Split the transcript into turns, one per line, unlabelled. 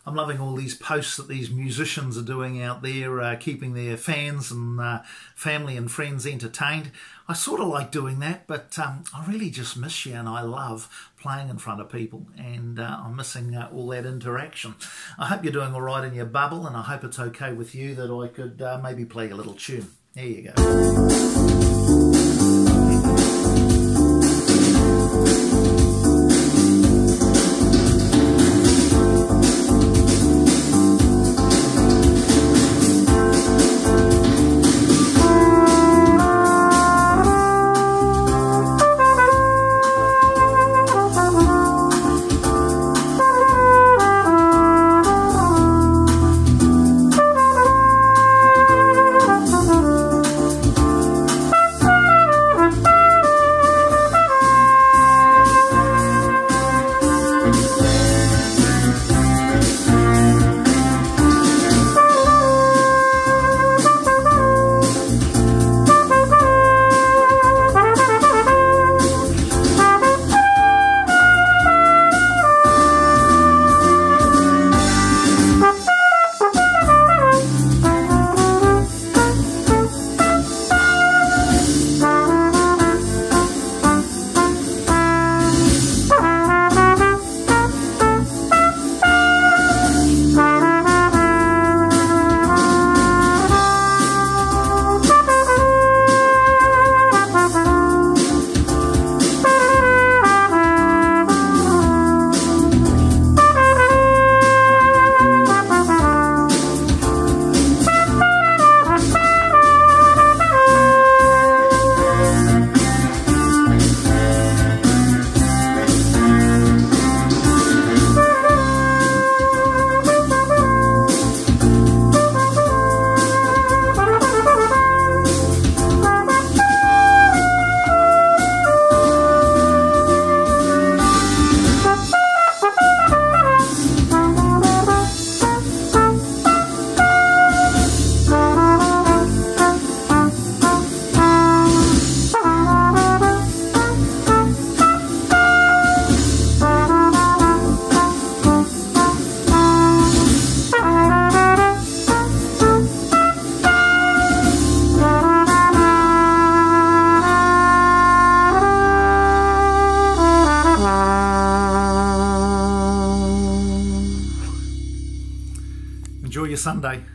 I'm loving all these posts that these musicians are doing out there, keeping their fans and family and friends entertained. I sort of like doing that, but I really just miss you, and I love playing in front of people, and I'm missing all that interaction. I hope you're doing all right in your bubble, and I hope it's okay with you that I could maybe play a little tune. There you go. Enjoy your Sunday.